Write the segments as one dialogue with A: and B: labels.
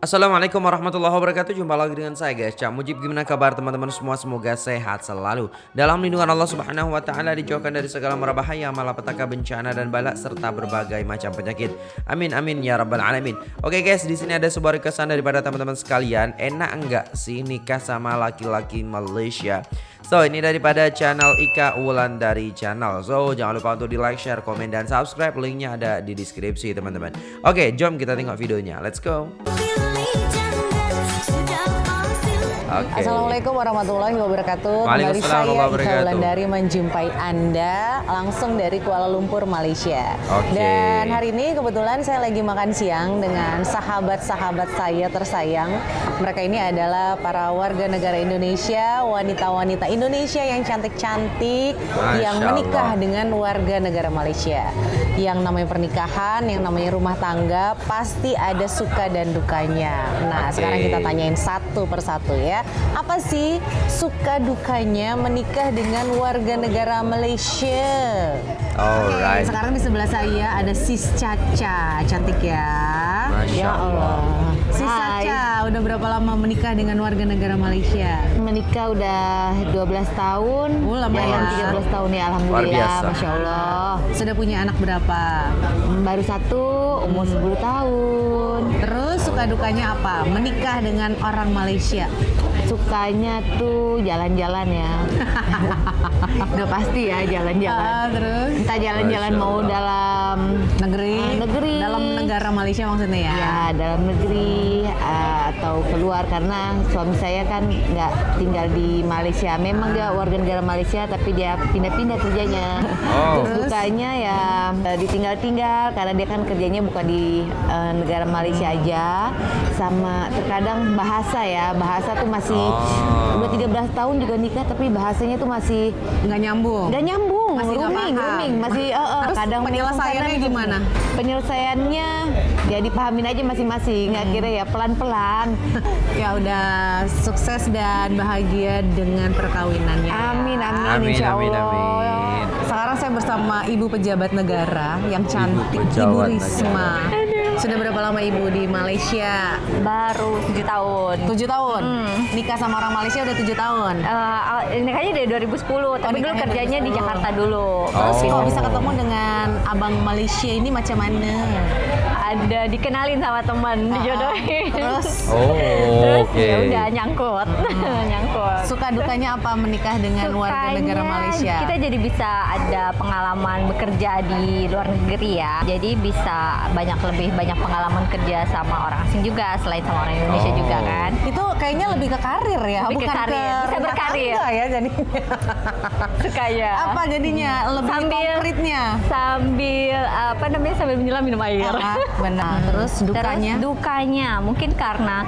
A: Assalamualaikum warahmatullahi wabarakatuh. Jumpa lagi dengan saya guys, Cak Mujib. Gimana kabar teman-teman semua? Semoga sehat selalu dalam lindungan Allah Subhanahu wa taala, dijauhkan dari segala mara bahaya, malapetaka, bencana dan bala serta berbagai macam penyakit. Amin amin ya rabbal alamin. Oke guys, di sini ada sebuah requestan daripada teman-teman sekalian. Enak enggak sih nikah sama laki-laki Malaysia? So, ini daripada channel Ika Wulandari Channel. So, jangan lupa untuk di like, share, komen, dan subscribe. Linknya ada di deskripsi teman-teman. Oke, jom kita tengok videonya. Let's go.
B: Assalamualaikum warahmatullahi wabarakatuh. Kembali saya Ika Wulandari menjumpai Anda langsung dari Kuala Lumpur, Malaysia. Dan hari ini kebetulan saya lagi makan siang dengan sahabat-sahabat saya tersayang. Mereka ini adalah para warga negara Indonesia, wanita-wanita Indonesia yang cantik-cantik, yang menikah dengan warga negara Malaysia. Yang namanya pernikahan, yang namanya rumah tangga, pasti ada suka dan dukanya. Nah, sekarang kita tanyain satu persatu ya. Apa sih suka dukanya menikah dengan warga negara Malaysia?
A: Alright.
B: Sekarang di sebelah saya ada Sis Caca, cantik ya.
A: Masya Allah.
B: Sis Caca, udah berapa lama menikah dengan warga negara Malaysia?
C: Menikah udah 12 tahun.
B: Lumayan.
C: 13 tahun ya, alhamdulillah. Masya Allah.
B: Sudah punya anak berapa?
C: Baru satu, umur 10 tahun.
B: Terus suka dukanya apa? Menikah dengan orang Malaysia?
C: Sukanya tuh jalan-jalan ya. Udah pasti ya jalan-jalan.
B: Terus?
C: Entah jalan-jalan mau dalam
B: negeri, dalam negara Malaysia maksudnya ya?
C: Ya, dalam negeri atau keluar, karena suami saya kan nggak tinggal di Malaysia. Memang dia warga negara Malaysia tapi dia pindah-pindah kerjanya. Terus sukanya ya ditinggal-tinggal karena dia kan kerjanya bukan di negara Malaysia aja. Sama terkadang bahasa ya, bahasa tuh masih udah 13 tahun juga nikah tapi bahasanya tuh masih
B: nggak nyambung.
C: Masih rooming, masih
B: Terus
C: kadang
B: penyelesaiannya gimana?
C: Penyelesaiannya ya dipahamin aja masing-masing, nggak kira ya pelan-pelan.
B: Ya udah, sukses dan bahagia dengan perkawinannya.
C: Amin amin,
A: Amin,
C: insya
A: amin,
C: Allah.
A: amin.
B: Sekarang saya bersama Ibu Pejabat Negara yang cantik, Ibu Risma. Sudah berapa lama Ibu di Malaysia?
C: Baru 7 tahun.
B: 7 tahun? Nikah sama orang Malaysia udah 7 tahun?
C: Nikahnya dari 2010, tapi dulu kerjanya di Jakarta dulu.
B: Terus kok bisa ketemu dengan abang Malaysia ini macam mana?
C: Ada dikenalin sama teman, dijodohin.
B: Terus?
C: Terus ya udah nyangkut. Nyangkut.
B: Suka dukanya apa menikah dengan warga negara Malaysia?
C: Kita jadi bisa ada pengalaman bekerja di luar negeri ya. Jadi bisa lebih banyak pengalaman kerja sama orang asing juga selain sama orang Indonesia juga kan.
B: Itu kayaknya lebih ke karir ya,
C: lebih
B: bukan
C: ke karir. Bisa berkarir
B: ya jadinya.
C: Sukanya.
B: Apa jadinya? Lebih konkretnya?
C: Sambil sambil menyelam minum air.
B: Benar. Terus dukanya?
C: Terus dukanya mungkin karena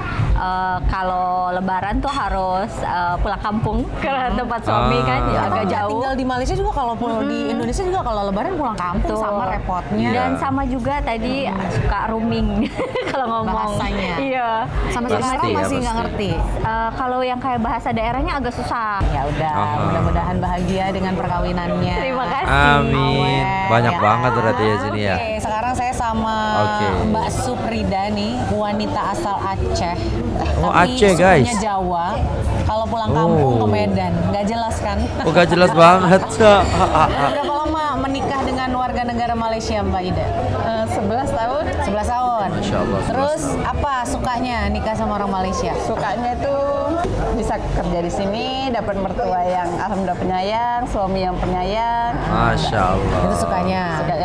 C: kalau Lebaran tuh harus pulang kampung ke tempat suami kan, agak jauh.
B: Tinggal di Malaysia juga kalau di Indonesia juga kalau Lebaran pulang kampung sama repotnya.
C: Dan sama juga tadi suka rooming kalau ngomong.
B: Bahasanya.
C: Iya.
B: Sampai sekarang masih nggak ngerti.
C: Kalau yang kayak bahasa daerahnya agak susah.
B: Ya udah, mudah-mudahan bahagia dengan perkawinannya.
C: Terima kasih.
A: Amin. Banyak banget berarti ya sini ya.
B: Oke, sekarang saya sama Mbak Suprida nih, wanita asal Aceh.
A: Oh,
B: tapi
A: Aceh guys.
B: sukanya Jawa. Kalau pulang kampung ke Medan, nggak jelas kan?
A: Oh, gak jelas banget.
B: Berapa lama menikah dengan warga negara Malaysia, Mbak Ida?
D: 11 tahun.
B: 11 tahun.
A: Masya Allah.
B: Terus apa sukanya nikah sama orang Malaysia?
D: Sukanya itu bisa kerja di sini, dapat mertua yang alhamdulillah penyayang, suami yang penyayang.
A: Masya Allah.
B: Itu sukanya.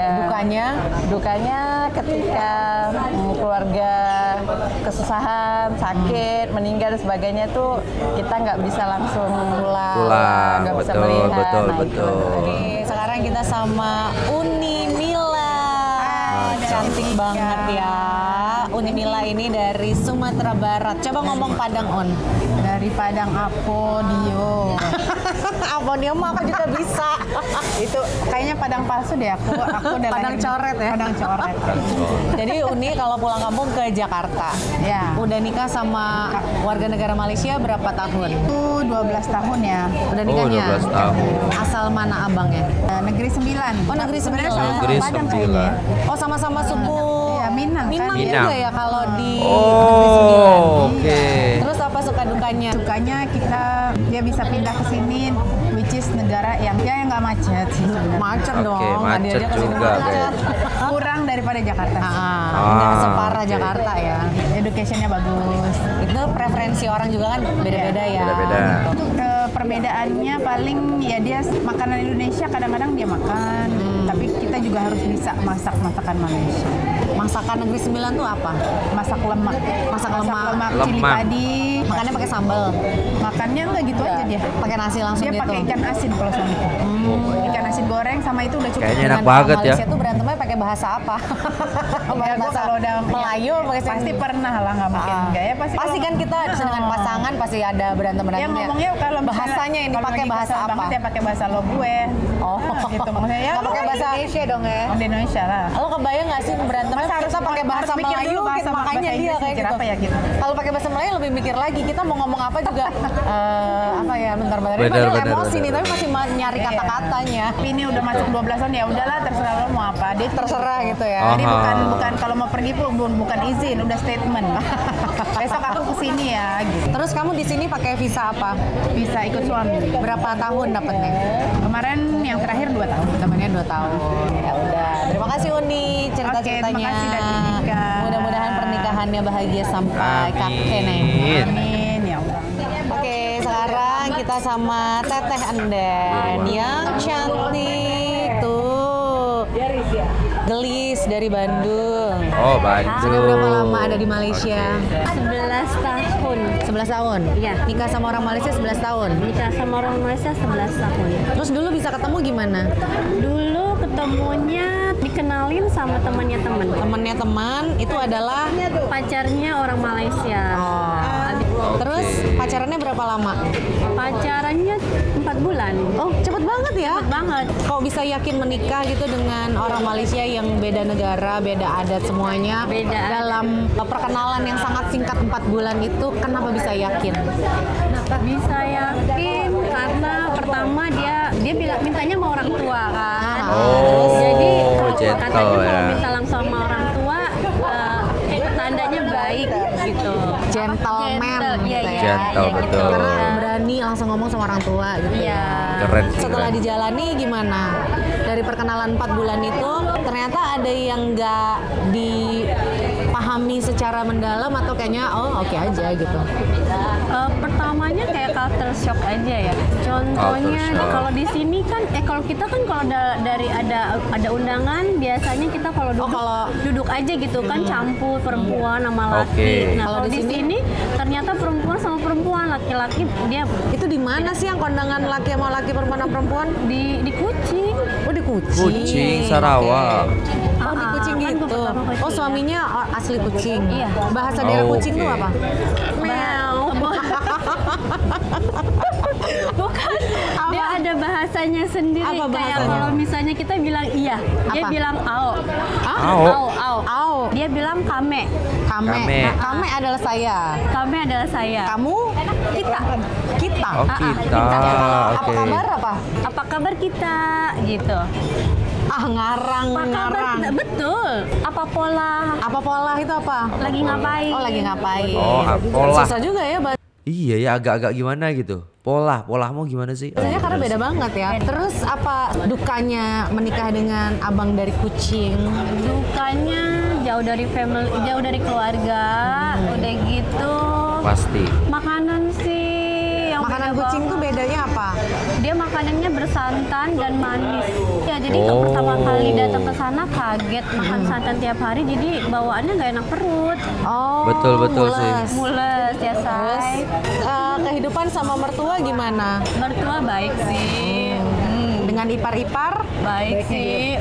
D: Dukanya ketika keluarga kesusahan, sakit, meninggal dan sebagainya tuh kita nggak bisa langsung pulang, nggak bisa melihat.
A: Betul.
B: Oke, sekarang kita sama Uni Mila. Cantik banget ya. Uni Mila ini dari Sumatera Barat. Coba ngomong Padang, On.
D: Dari Padang Apodio.
B: Apodio mah aku juga bisa.
D: Itu kayaknya Padang palsu deh aku udah
B: Padang coret ya.
D: Padang coret.
B: Jadi Uni kalau pulang kampung ke Jakarta.
D: Ya.
B: Udah nikah sama warga negara Malaysia berapa tahun?
D: Itu 12 tahun ya.
B: Udah nikahnya?
A: 12 tahun.
B: Asal mana abangnya?
D: Negeri 9.
B: Oh, Negeri 9.
D: Sebenarnya sama-sama
A: Negeri
D: Padang
A: 9.
D: kayaknya.
B: Oh, sama-sama suku
D: Iya, Minang kan.
B: Minang
A: Minang.
B: juga ya kalau di Negeri Sembilan.
A: Oh, oke.
B: Terus apa suka dukanya?
D: Sukanya dia bisa pindah ke sini, which is negara yang nggak macet sih sebenarnya.
B: Macet
A: Oke,
B: dong. nggak
A: macet
B: diajak ke sini
A: juga,
B: macet.
D: Kurang daripada Jakarta sih.
B: Nggak
A: Ah,
B: separah
A: oke.
B: Jakarta ya.
D: Educationnya bagus.
B: Itu preferensi orang juga kan beda-beda ya.
A: Beda-beda.
B: gitu.
D: Untuk perbedaannya paling ya dia makanan Indonesia kadang-kadang dia makan, tapi kita juga harus bisa masak masakan Malaysia.
B: Masakan Negeri Sembilan tuh apa?
D: Masak lemak,
B: Masak lemak.
D: cili
A: Lemak.
D: padi.
B: Makannya pakai sambal.
D: Makannya enggak gitu aja dia.
B: Pakai nasi langsung
D: Dia
B: gitu.
D: pakai ikan asin kalau suamiku. Ikan asin goreng sama itu udah cukup.
A: Kayaknya enak
B: Dengan
A: banget
B: orang
A: ya.
B: Malaysia tuh berantemnya pakai bahasa apa?
D: Ya, gua kalau udah
B: Melayu pakai
D: pasti pernah lah, nggak mungkin enggak ya pasti.
B: Pasti kan kita dengan pasangan pasti ada berantem
D: Ya ngomongnya kalau misalnya-
B: bahasanya yang
D: kalau
B: dipakai
D: lagi
B: bahasa
D: kesel
B: apa?
D: banget ya pakai bahasa lo gue.
B: Oh.
D: Gitu maksudnya ya.
B: Nggak pakai bahasa
C: Indonesia dong ya.
D: Di Indonesia lah.
B: Lo kebayang nggak sih berantemnya kita pakai bahasa
D: harus mikir
B: Melayu
D: dulu bahasa-
B: makanya
D: bahasa
B: dia
D: Inggris
B: kayak
D: mikir
B: gitu.
D: apa ya gitu.
B: Kalau pakai bahasa Melayu lebih mikir lagi kita mau ngomong apa juga apa ya bentar-bentar. Ini
A: Benar,
B: padahal
A: benar,
B: emosi
A: benar,
B: nih tapi masih nyari
D: Iya.
B: kata-katanya.
D: Tapi ini udah masuk 12 tahun ya udahlah terserah lo mau apa. Dia
B: Terserah gitu ya.
D: Jadi
A: Aha.
D: bukan kalau mau pergi pun bukan izin, udah statement. Besok aku kesini ya gitu.
B: Terus kamu di sini pakai visa apa?
D: Bisa ikut suami.
B: Berapa tahun dapatnya?
D: Kemarin yang terakhir 2 tahun.
B: Temennya 2 tahun. Ya udah. Terima kasih Uni cerita-ceritanya.
D: Oke, terima kasih dan nikah.
B: Mudah-mudahan pernikahannya bahagia sampai kakek nenek.
D: Amin ya Allah.
B: Oke, sekarang kita sama Teteh Anden yang cantik tuh. Gelis dari Bandung.
A: Oh, Bandung.
B: Sudah berapa lama ada di Malaysia?
C: 11 tahun.
B: 11 tahun?
C: Iya.
B: Nikah sama orang Malaysia 11 tahun?
C: Nikah sama orang Malaysia 11 tahun.
B: Terus dulu bisa ketemu gimana?
C: Dulu ketemunya dikenalin sama temannya teman.
B: Temennya teman itu adalah
C: Pacarnya orang Malaysia.
B: Terus pacarannya berapa lama?
C: Pacarannya 4 bulan.
B: Oh, cepet banget ya?
C: Cepet banget.
B: Kok bisa yakin menikah gitu dengan orang Malaysia yang beda negara, beda adat semuanya?
C: Beda adat.
B: Dalam perkenalan yang sangat singkat 4 bulan itu, kenapa bisa yakin?
C: Bisa yakin karena pertama dia bilang mintanya sama orang tua kan.
A: Oh,
C: Jadi
A: gentle
C: katanya
A: ya.
C: kalau minta langsung sama orang tua tandanya baik gitu.
B: Gentleman
C: Gentle, iya,
B: gitu ya.
C: iya,
A: Gentle,
C: iya, gitu.
A: betul.
B: Karena berani langsung ngomong sama orang tua gitu.
C: Iya.
A: Keren sih,
B: Setelah
A: keren.
B: dijalani gimana? Dari perkenalan 4 bulan itu ternyata ada yang nggak dipahami secara mendalam atau kayaknya oke aja gitu.
C: Pertamanya kayak culture shock aja ya. Contohnya
A: Culture shock.
C: kalau di sini kan kalau kita kan kalau dari ada undangan biasanya kita kalau duduk aja gitu kan campur perempuan sama laki.
A: Oke.
C: Nah,
B: Kalau
C: kalau
B: di
C: di
B: sini?
C: sini ternyata perempuan sama perempuan, laki-laki dia
B: Itu di mana sih yang kondangan laki sama laki, perempuan sama perempuan?
C: di Kucing.
B: Oh di Kucing.
A: Kucing, Sarawak.
B: Oh di Kucing
C: Kan
B: gitu.
C: gua pertama Kucing.
B: Oh suaminya asli Kucing.
C: Iya.
B: Bahasa daerah
A: Oh,
B: Kucing tuh
A: oke.
B: apa? Meow.
C: Bukan. Dia ada bahasanya sendiri.
B: Apa
C: Kayak
B: bahasanya?
C: kalau misalnya kita bilang iya, dia
B: Apa?
C: bilang ao.
A: Ao?
C: Ao.
B: Ao.
C: Dia bilang kame.
B: Kame.
A: Kame.
B: Kame adalah saya.
C: Kame adalah saya.
B: Kamu?
C: Kita.
B: Kita.
A: Oh, kita.
B: Apa
A: Oke.
B: kabar apa?
C: Apa kabar kita? Gitu.
B: Ah ngarang.
C: Apa kabar kita? Betul. Apa pola?
B: Apa pola itu apa?
C: Lagi ngapain?
B: Oh lagi ngapain?
A: Oh, pola.
B: Susah juga ya
A: Iya ya, agak-agak gimana gitu. Polamu gimana sih?
B: bahasanya karena beda banget ya. Terus apa dukanya menikah dengan abang dari Kucing?
C: Dukanya jauh dari family, jauh dari keluarga. Udah gitu.
A: Pasti.
C: Makanan sih yang
B: Makanan
C: beda
B: Kucing tuh
C: banget.
B: bedanya apa?
C: Dia makanannya bersantan dan manis. Ya jadi
A: Oh.
C: pertama kali datang ke sana kaget makan santan tiap hari, jadi bawaannya nggak enak perut.
B: Oh,
A: Betul sih.
B: mules.
C: Mules ya
B: Terus
C: say.
B: kehidupan sama mertua gimana?
C: Mertua baik sih.
B: Dengan ipar-ipar?
C: Baik sih.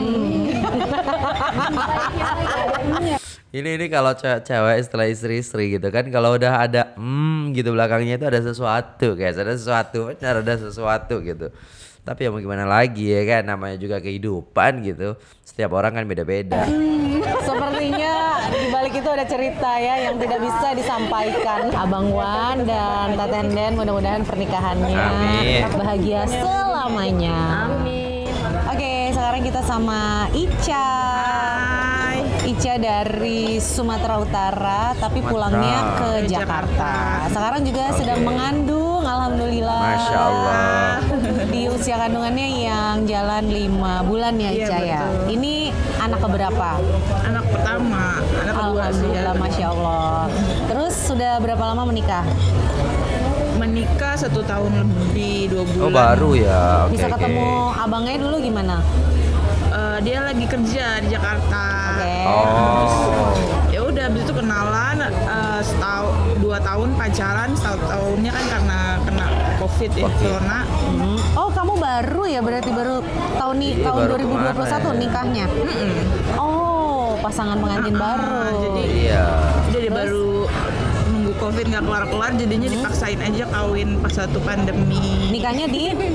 A: Ini kalau cewek setelah istri gitu kan, kalau udah ada gitu belakangnya itu ada sesuatu, guys, ada sesuatu, benar ada sesuatu gitu. Tapi ya mau gimana lagi ya kan, namanya juga kehidupan gitu. Setiap orang kan beda-beda.
B: Sepertinya di balik itu ada cerita ya yang tidak bisa disampaikan. Abang Wan dan Teh Den, mudah-mudahan pernikahannya
A: Amin.
B: bahagia selamanya.
C: Amin.
B: Oke, sekarang kita sama Ica. Ica dari Sumatera Utara, tapi pulangnya ke Jakarta. Sekarang juga sedang mengandung, alhamdulillah.
A: Masya Allah.
B: Di usia kandungannya yang jalan 5 bulan ya Ica ya. Ini anak keberapa?
E: Anak pertama, anak kedua sih.
B: Alhamdulillah, Masya Allah. Terus sudah berapa lama menikah?
E: Menikah 1 tahun lebih 2 bulan.
A: Oh baru ya.
B: Bisa ketemu abangnya dulu gimana?
E: Dia lagi kerja di Jakarta.
A: Oh.
E: Ya udah, habis itu kenalan, 2 tahun pacaran, 1 tahunnya kan karena kena COVID ya, corona.
B: Oh, kamu baru ya, berarti baru tahun tahun
A: baru
B: 2021 nikahnya. Oh, pasangan pengantin baru.
E: Jadi baru nunggu COVID nggak kelar-kelar, jadinya dipaksain aja kawin pas satu pandemi.
B: Nikahnya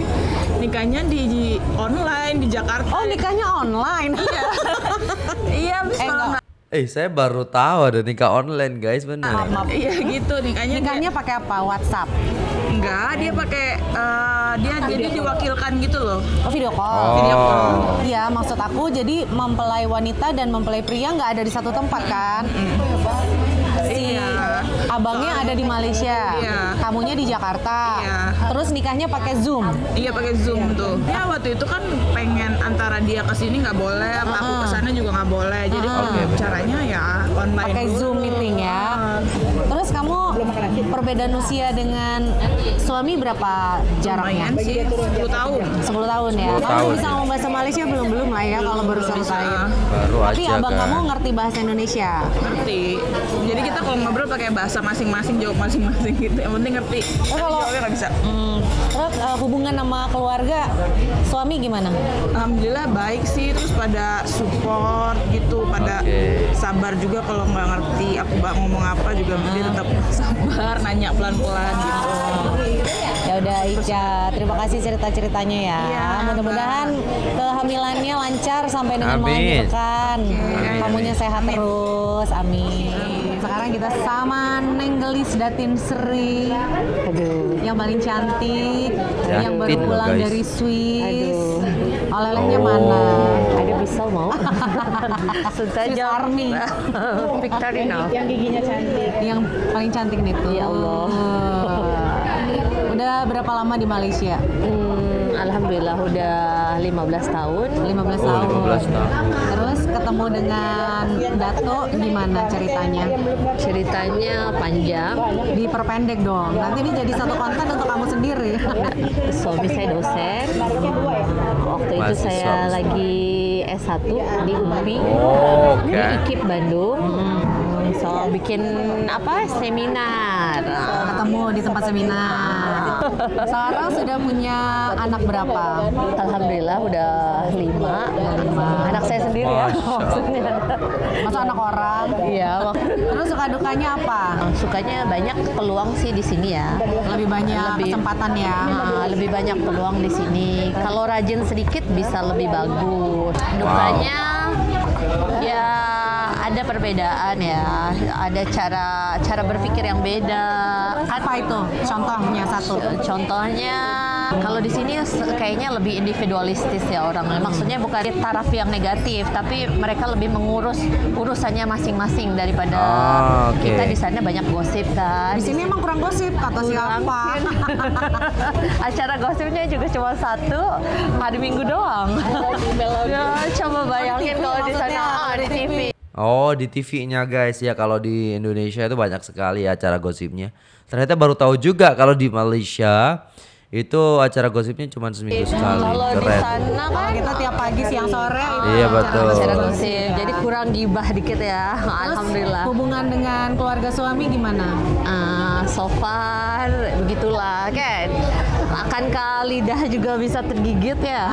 E: di online di Jakarta.
B: Oh, nikahnya online.
E: Iya, habis kalau nggak.
A: Saya baru tahu ada nikah online guys, benar.
E: Iya gitu,
B: Nikahnya pakai apa? WhatsApp?
E: Enggak, dia pakai dia jadi diwakilkan gitu loh.
B: Oh, video call.
E: Video call.
B: Iya, maksud aku jadi mempelai wanita dan mempelai pria nggak ada di satu tempat kan? Si abangnya ada di Malaysia, kamunya di Jakarta. Terus nikahnya pakai Zoom.
E: Iya, pakai Zoom tuh. Ya waktu itu kan pengen antara dia ke sini nggak boleh, apa aku ke sana juga nggak boleh. Jadi caranya ya online.
B: Pakai Zoom meeting ya. Terus kamu perbedaan usia dengan suami berapa jaraknya?
E: Lumayan sih, 10 tahun.
B: 10 tahun ya. Kamu bisa ngomong bahasa Malaysia belum lah ya kalau baru selesai.
A: Baru
B: Tapi
A: aja
B: abang
A: kan.
B: kamu ngerti bahasa Indonesia?
E: Ngerti. Jadi kita kalau ngobrol pakai bahasa masing-masing, jawab masing-masing gitu. Yang penting ngerti.
B: Kalau
E: jawabnya nggak bisa.
B: Terus hubungan sama keluarga suami gimana?
E: Alhamdulillah baik sih, terus pada support gitu, pada sabar juga kalau nggak ngerti aku ngomong apa juga dia tetap sabar, nanya pelan-pelan gitu.
B: Ya udah Ica, terima kasih cerita-ceritanya ya. Mudah-mudahan kehamilannya lancar sampai dengan melahirkan. Kamunya sehat terus, amin. Sekarang kita sama Neng Gelis Datin Sri. Yang paling cantik, yang baru pulang dari Swiss. Oleh-olehnya mana?
C: Ada pisau mau?
B: Swiss Army.
C: Victorino.
D: Yang giginya cantik.
B: Yang paling cantik nih tuh.
C: Ya Allah.
B: Udah berapa lama di Malaysia?
C: Alhamdulillah udah 15 tahun.
B: 15 tahun.
A: 15 tahun.
B: Terus ketemu dengan Dato gimana ceritanya?
C: Ceritanya panjang.
B: Diperpendek dong. Nanti ini jadi satu konten untuk kamu sendiri.
C: Suami saya dosen. Waktu itu saya lagi S1 di UPI. Di IKIP Bandung. So bikin seminar.
B: Ketemu di tempat seminar. Sekarang sudah punya anak berapa?
C: Alhamdulillah udah 5. Anak saya sendiri ya. Maksudnya.
B: Masa anak orang?
C: Iya.
B: Terus suka dukanya apa?
C: Sukanya banyak peluang sih di sini ya.
B: Lebih banyak kesempatan ya.
C: Lebih banyak peluang di sini. Kalau rajin sedikit bisa lebih bagus. Dukanya ya ada perbedaan ya. Ada cara berpikir yang beda.
B: Apa itu? Contohnya satu.
C: Contohnya kalau di sini kayaknya lebih individualistis ya orangnya. Maksudnya bukan di taraf yang negatif, tapi mereka lebih mengurus urusannya masing-masing daripada kita di sana banyak gosip kan.
B: Di sini emang kurang gosip kata siapa?
C: Acara gosipnya juga cuma satu hari Minggu doang. Ya, coba bayangin kalau di sana di TV.
A: Oh, di TV-nya guys ya. Kalau di Indonesia itu banyak sekali ya acara gosipnya. Ternyata baru tahu juga kalau di Malaysia itu acara gosipnya cuma seminggu sekali.
C: Kalau di sana kan
B: kita tiap pagi siang sore
A: Iya betul.
C: acara gosip. Jadi kurang gibah dikit ya. Alhamdulillah.
B: Hubungan dengan keluarga suami gimana?
C: So far begitulah kan. Akankah lidah juga bisa tergigit ya?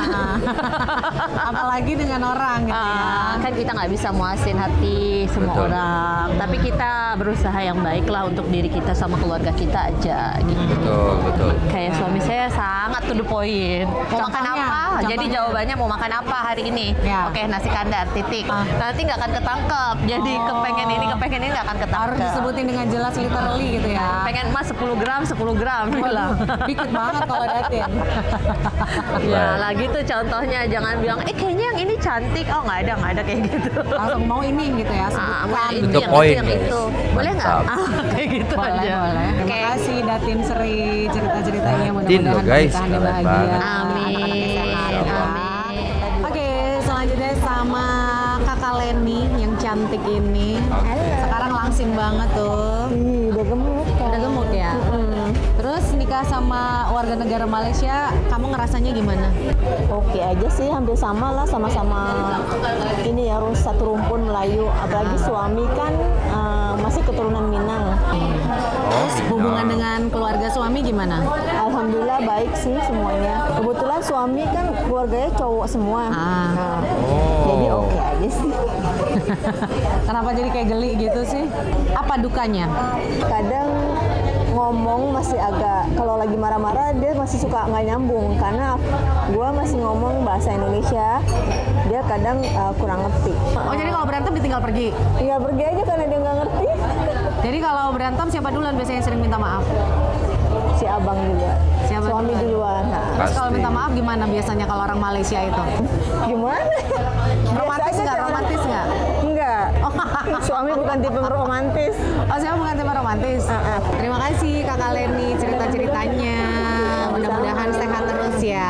B: Apalagi dengan orang gitu ya.
C: Kan kita nggak bisa muasin hati semua orang. Tapi kita berusaha yang baik lah untuk diri kita sama keluarga kita aja gitu.
A: Betul.
C: Kayak suami saya sangat to the point. Mau makan apa? Jadi jawabannya mau makan apa hari ini?
B: Ya.
C: Oke, nasi kandar, titik. Nanti nggak akan ketangkep. Jadi kepengen ini nggak akan ketangkep.
B: Harus disebutin dengan jelas literally gitu ya.
C: Pengen emas 10 gram, 10 gram. Bilang.
B: Dikit banget kalau Datin?
C: Ya lah gitu contohnya, jangan bilang kayaknya yang ini cantik. Oh nggak ada kayak gitu.
B: Langsung mau ini gitu ya, sebutkan.
A: To the point,
C: yang
A: guys.
C: itu. Boleh nggak?
A: Mantap.
C: Kayak gitu
B: Boleh,
C: aja.
B: boleh. Terima kasih Datin Sri, cerita-ceritanya
A: Datin loh,
B: mudah-mudahan
A: guys,
B: pernikahannya
A: keren
B: bahagia.
A: banget.
C: Amin.
B: Anak-anaknya sehat.
C: Amin.
B: Oke, selanjutnya sama Kakak Leni yang cantik ini. Sekarang langsing banget tuh.
F: Udah gemuk.
B: Udah gemuk ya? Terus nikah sama warga negara Malaysia, kamu ngerasanya gimana?
F: Oke aja sih, hampir sama lah, sama-sama ini ya, satu rumpun Melayu. Apalagi suami kan masih keturunan Minang.
B: Terus hubungan dengan keluarga suami gimana?
F: Alhamdulillah baik sih semuanya. Kebetulan suami kan keluarganya cowok semua. Nah, jadi oke aja sih.
B: Kenapa jadi kayak geli gitu sih? Apa dukanya?
F: Kadang ngomong masih agak, kalau lagi marah-marah dia masih suka nggak nyambung karena gua masih ngomong bahasa Indonesia, dia kadang kurang ngerti.
B: Oh, jadi kalau berantem ditinggal pergi?
F: Tinggal pergi aja karena dia nggak ngerti.
B: Jadi kalau berantem siapa duluan biasanya sering minta maaf?
F: Si abang juga,
B: Siapa
F: suami duluan. Nah,
B: Terus kalau
A: Pasti.
B: minta maaf gimana biasanya kalau orang Malaysia itu?
F: gimana?
B: Romantis
F: Biasa aja
B: nggak?
F: kan.
B: Romantis nggak?
F: Enggak. Suami bukan tipe romantis.
B: Oh, siapa bukan tema romantis? Terima kasih Kakak Leni cerita-ceritanya. Mudah-mudahan sehat terus ya.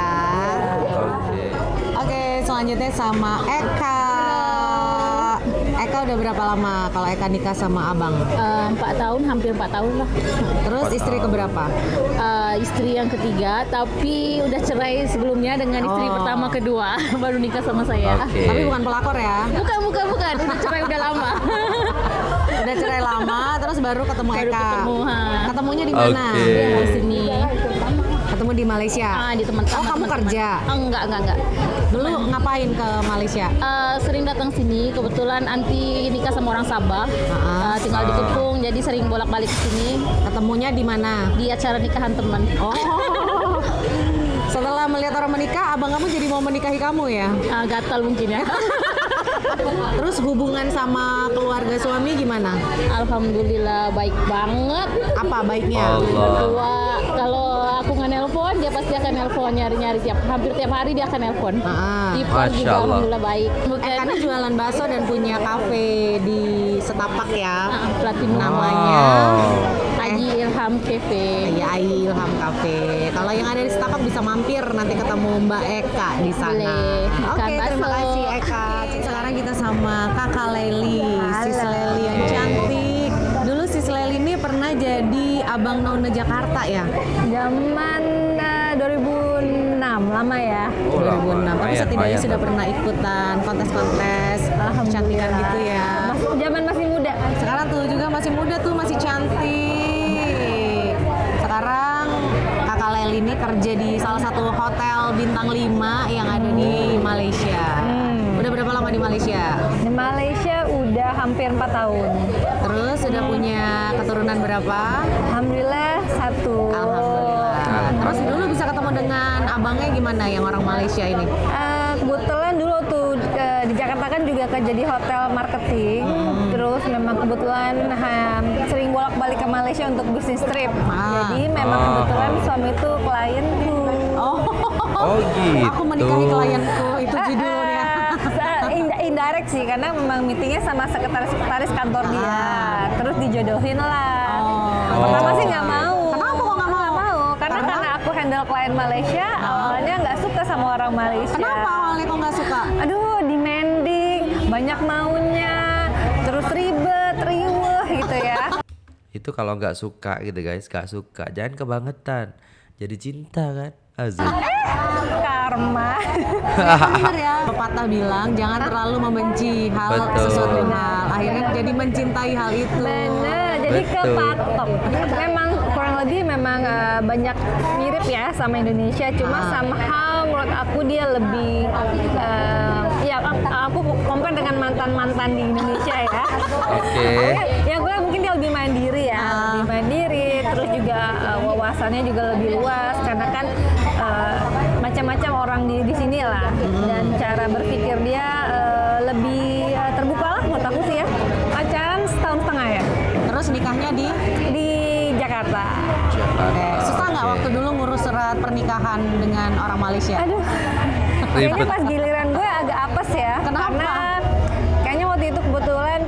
B: Oke, selanjutnya sama Eka. Eka udah berapa lama kalau Eka nikah sama abang?
G: 4 tahun, hampir 4 tahun lah.
B: Terus istri keberapa?
G: Istri yang ketiga, tapi udah cerai sebelumnya dengan istri pertama kedua, baru nikah sama saya.
A: Oke.
B: Tapi bukan pelakor ya?
G: Bukan, udah cerai udah lama.
B: Udah cerai lama, terus baru ketemu
G: Baru
B: Eka.
G: ketemu, ha.
B: Ketemunya di mana?
A: Oke.
G: Di sini.
B: Ketemu di Malaysia.
G: Di teman-teman.
B: Oh, kamu kerja?
G: Enggak.
B: Dulu ngapain ke Malaysia?
G: Sering datang sini, kebetulan anti nikah sama orang Sabah. Tinggal di Kepung, jadi sering bolak-balik ke sini
B: Ketemunya di mana?
G: di acara nikahan teman.
B: Oh. Setelah melihat orang menikah, abang kamu jadi mau menikahi kamu ya?
G: Gatal mungkin ya.
B: Terus hubungan sama keluarga suami gimana?
G: Alhamdulillah baik banget.
B: Apa baiknya?
A: Allah.
G: Kedua, kalau aku nggak nelpon, dia pasti akan nelpon nyari-nyari hampir tiap hari dia akan nelpon. Telepon
A: Masya
G: juga
A: Allah.
G: alhamdulillah baik.
B: Eka ini jualan bakso dan punya kafe di Setapak ya.
G: Platinum
B: Namanya
G: Haji Ilham Cafe.
B: ya Ilham Cafe. Kalau yang ada di Setapak bisa mampir nanti ketemu Mbak Eka di sana.
G: Boleh.
B: Oke,
G: Makan
B: terima
G: bakso.
B: kasih Eka. Sekarang kita sama Kakak Leli, Sis Leli yang cantik. Dulu Sis Leli ini pernah jadi Abang None Jakarta ya?
F: Zaman 2006, lama ya.
B: 2006. Tapi setidaknya
A: lumayan.
B: sudah pernah ikutan kontes-kontes kecantikan gitu ya.
F: Zaman masih muda.
B: Sekarang tuh juga masih muda tuh, masih cantik. Sekarang Kakak Leli ini kerja di salah satu hotel bintang 5 yang ada di Malaysia. Udah berapa lama di Malaysia?
F: Di Malaysia udah hampir 4 tahun.
B: Terus udah punya keturunan berapa?
F: Alhamdulillah 1.
B: Alhamdulillah. Terus dulu bisa ketemu dengan abangnya gimana yang orang Malaysia ini?
F: Kebetulan dulu tuh di Jakarta kan juga kerja di hotel marketing. Terus memang kebetulan sering bolak-balik ke Malaysia untuk bisnis trip. Jadi memang kebetulan suami itu klienku.
A: Oh gitu.
B: Aku menikahi klienku, itu judulnya.
F: Indirect sih, karena memang meetingnya sama sekretaris kantor dia. Terus dijodohin lah. Pertama sih nggak mau.
B: Kenapa kok nggak mau?
F: Karena aku handle klien Malaysia, awalnya nggak suka sama orang Malaysia.
B: Kenapa awalnya kok nggak suka?
F: Aduh, demanding, banyak maunya, terus ribet, riuh gitu ya.
A: Itu kalau nggak suka gitu guys, nggak suka. Jangan kebangetan. Jadi cinta kan? Azim.
F: Karma.
B: Bener ya, pepatah bilang jangan terlalu membenci sesuatu hal. Akhirnya jadi mencintai hal itu.
F: Bener, jadi
A: Betul.
F: kepatok. Memang kurang lebih memang banyak mirip ya sama Indonesia, cuma somehow menurut aku dia lebih ya aku compare dengan mantan-mantan di Indonesia ya.
A: Oke.
F: Yang gue mungkin dia lebih mandiri ya, lebih mandiri, terus juga wawasannya juga lebih luas karena kan macam-macam orang di sini lah, dan cara berpikir dia lebih terbuka lah menurut aku sih ya. Pacaran setahun setengah ya.
B: Terus nikahnya di
F: Di Jakarta.
B: Susah nggak waktu dulu ngurus surat pernikahan dengan orang Malaysia?
F: Aduh, kayaknya pas giliran gue agak apes ya.
B: Kenapa?
F: Karena kayaknya waktu itu kebetulan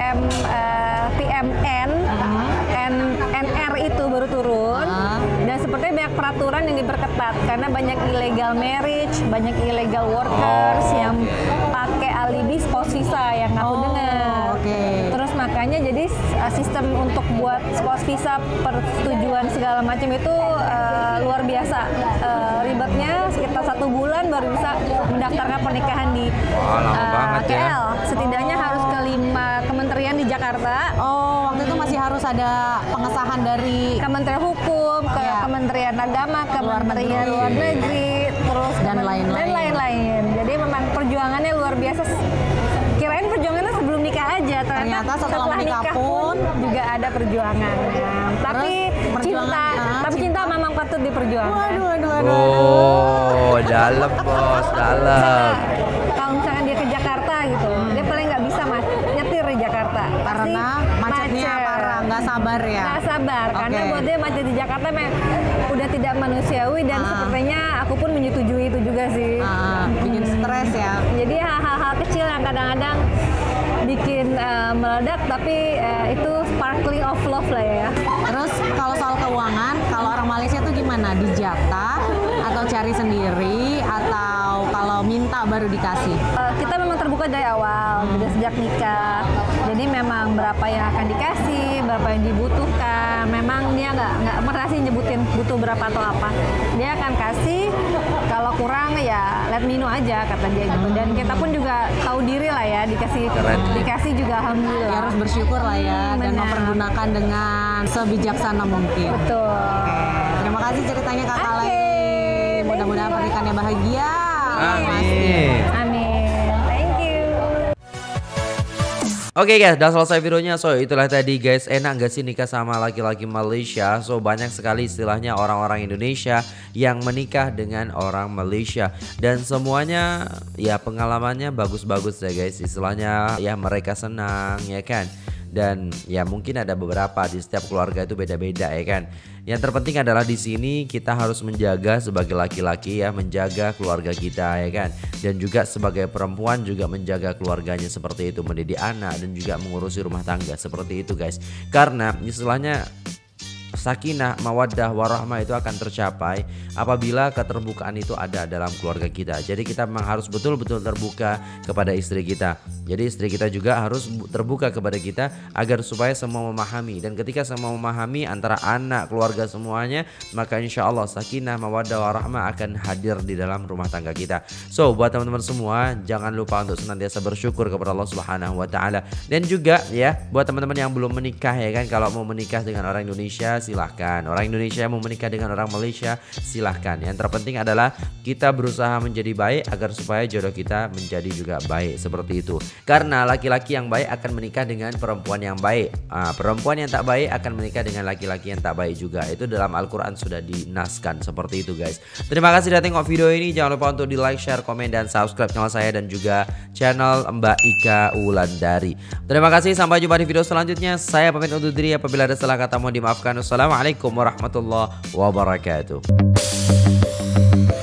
F: PMN, NR itu baru turun. Dan sepertinya banyak peraturan yang diperketat karena banyak illegal marriage, banyak illegal workers yang pakai alibi spouse visa yang aku dengar. Terus makanya jadi sistem untuk buat spouse visa persetujuan segala macam itu luar biasa ribetnya, sekitar 1 bulan baru bisa mendaftarkan pernikahan di KL. Setidaknya harus ke 5 kementerian di Jakarta.
B: Oh, waktu itu masih harus ada pengesahan dari
F: Kementerian Hukum, ke Kementerian Agama, Kementerian Luar Negeri, terus
B: dan lain-lain.
F: Jadi memang perjuangannya luar biasa. Kirain perjuangannya sebelum nikah aja, ternyata setelah nikah pun juga ada perjuangan. Tapi cinta memang patut diperjuangkan.
A: Oh, dalam bos, dalam.
F: Kalau misalkan dia ke Jakarta gitu, dia paling nggak bisa nyetir di Jakarta.
B: Karena macetnya parah, nggak sabar ya.
F: Nggak sabar, karena buat dia macet di Jakarta udah tidak manusiawi dan sepertinya aku pun menyetujui itu juga sih.
B: Bikin stres ya.
F: Jadi hal-hal kecil yang kadang-kadang bikin meledak, tapi itu sparkling of love lah ya.
B: Terus kalau soal keuangan, kalau orang Malaysia tuh gimana? Dijatah atau cari sendiri atau kalau minta baru dikasih?
F: Kita memang terbuka dari awal, sudah sejak nikah. Jadi memang berapa yang akan dikasih, berapa yang dibutuhkan. Memang dia nggak merasa nyebutin butuh berapa atau apa. Dia akan kasih, kalau kurang ya let me know aja kata dia gitu. Dan kita pun juga tahu diri lah ya, dikasih juga alhamdulillah.
B: Ya, harus bersyukur lah ya dan mempergunakan dengan sebijaksana mungkin.
F: Betul.
B: Terima kasih ceritanya Kakak Laili. Mudah-mudahan pernikahannya bahagia.
A: Amin.
F: Thank you.
A: Oke guys, udah selesai videonya. So itulah tadi guys, enak gak sih nikah sama laki-laki Malaysia? So banyak sekali istilahnya orang-orang Indonesia yang menikah dengan orang Malaysia. Dan semuanya ya pengalamannya bagus-bagus ya guys. Istilahnya ya mereka senang ya kan. Dan ya mungkin ada beberapa, di setiap keluarga itu beda-beda ya kan. Yang terpenting adalah di sini kita harus menjaga sebagai laki-laki ya, menjaga keluarga kita ya kan. Dan juga sebagai perempuan juga menjaga keluarganya seperti itu, mendidik anak dan juga mengurusi rumah tangga seperti itu guys. Karena istilahnya sakinah, mawaddah, warahmah itu akan tercapai apabila keterbukaan itu ada dalam keluarga kita. Jadi kita memang harus betul-betul terbuka kepada istri kita. Jadi istri kita juga harus terbuka kepada kita agar supaya semua memahami. Dan ketika semua memahami antara anak, keluarga semuanya, maka insya Allah sakinah, mawaddah, warahmah akan hadir di dalam rumah tangga kita. So buat teman-teman semua, jangan lupa untuk senantiasa bersyukur kepada Allah Subhanahu Wa Taala. Dan juga ya buat teman-teman yang belum menikah ya kan, kalau mau menikah dengan orang Indonesia silahkan. Orang Indonesia mau menikah dengan orang Malaysia silahkan. Yang terpenting adalah kita berusaha menjadi baik agar supaya jodoh kita menjadi juga baik seperti itu. Karena laki-laki yang baik akan menikah dengan perempuan yang baik. Perempuan yang tak baik akan menikah dengan laki-laki yang tak baik juga. Itu dalam Al-Quran sudah dinaskan seperti itu guys. Terima kasih sudah tengok video ini. Jangan lupa untuk di like, share, komen, dan subscribe channel saya dan juga channel Mbak Ika Wulandari. Terima kasih, sampai jumpa di video selanjutnya. Saya pamit undur diri, apabila ada salah kata mohon dimaafkan. Assalamualaikum warahmatullahi wabarakatuh.